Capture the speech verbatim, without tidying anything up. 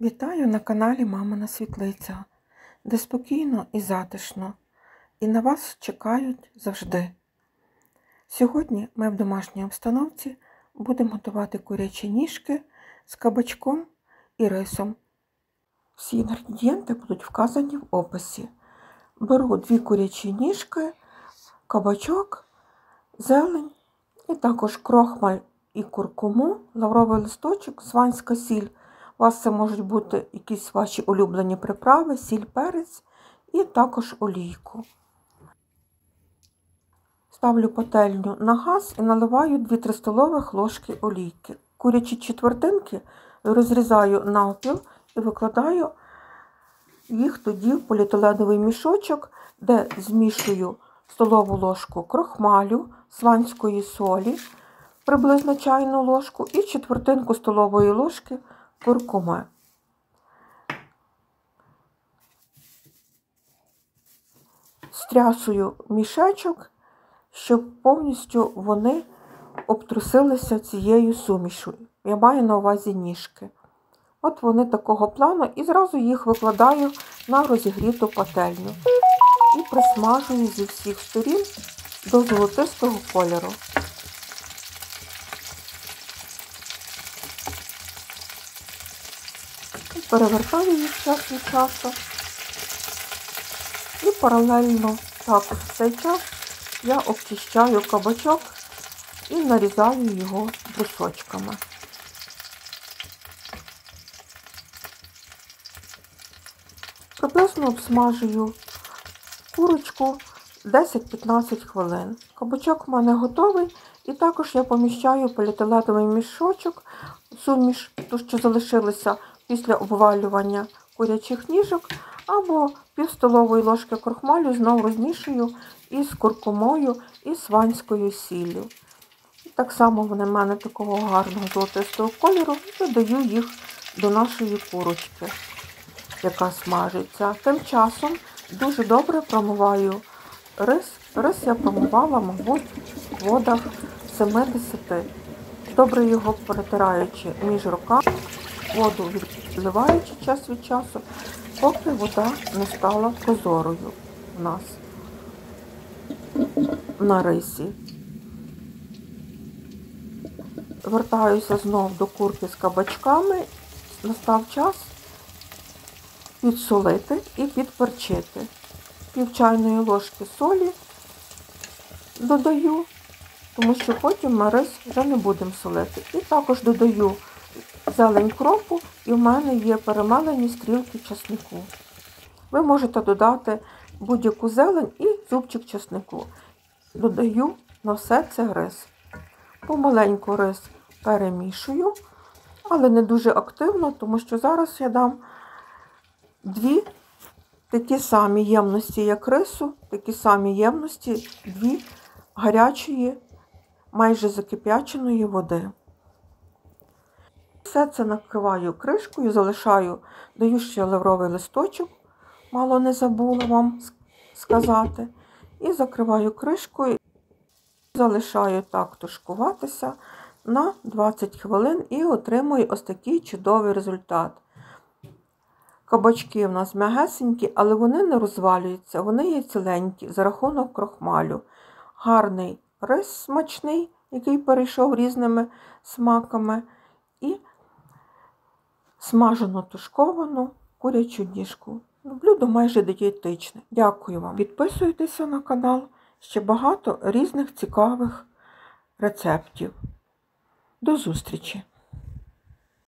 Вітаю на каналі Мамина Світлиця, де спокійно і затишно, і на вас чекають завжди. Сьогодні ми в домашній обстановці будемо готувати курячі ніжки з кабачком і рисом. Всі інгредієнти будуть вказані в описі. Беру дві курячі ніжки, кабачок, зелень і також крохмаль і куркуму, лавровий листочок, сванська сіль. У вас це можуть бути якісь ваші улюблені приправи, сіль, перець і також олійку. Ставлю пательню на газ і наливаю дві-три столових ложки олійки. Курячі четвертинки розрізаю навпіл і викладаю їх тоді в поліетиленовий мішочок, де змішую столову ложку крохмалю, сванської солі, приблизно чайну ложку і четвертинку столової ложки куркуми. Стрясую мішечок, щоб повністю вони обтрусилися цією сумішю. Я маю на увазі ніжки. От вони такого плану і зразу їх викладаю на розігріту пательню. І присмажую зі всіх сторін до золотистого кольору. Перевертаю їх час від часу. І паралельно також в цей час я обчищаю кабачок і нарізаю його брусочками. Приблизно обсмажую курочку десять-п'ятнадцять хвилин. Кабачок в мене готовий, і також я поміщаю в поліетиленовий мішочок, суміш, ту, що залишилася після обвалювання курячих ніжок, або пів столової ложки крохмалю знову розмішую із куркумою і сванською сіллю. І так само вони в мене такого гарного золотистого кольору, додаю їх до нашої курочки, яка смажиться. Тим часом дуже добре промиваю рис. Рис я промивала, мабуть, в водах сімдесят. Добре його перетираючи між руками, воду відливаючи час від часу, поки вода не стала прозорою в нас на рисі. Вертаюся знов до курки з кабачками. Настав час підсолити і підперчити. Пів чайної ложки солі додаю, тому що потім ми рис вже не будемо солити. І також додаю зелень кропу, і в мене є перемелені стрілки часнику. Ви можете додати будь-яку зелень і зубчик часнику. Додаю на все це рис. Помаленьку рис перемішую, але не дуже активно, тому що зараз я дам дві такі самі ємності, як рису, такі самі ємності, дві гарячої, майже закип'яченої води. Все це накриваю кришкою, залишаю, даю ще лавровий листочок, мало не забула вам сказати, і закриваю кришкою, залишаю так тушкуватися на двадцять хвилин і отримую ось такий чудовий результат. Кабачки в нас м'ягесенькі, але вони не розвалюються, вони є ціленькі за рахунок крохмалю. Гарний рис смачний, який перейшов різними смаками, і смажено тушковану курячу ніжку. Блюдо майже дієтичне. Дякую вам. Підписуйтеся на канал, ще багато різних цікавих рецептів. До зустрічі!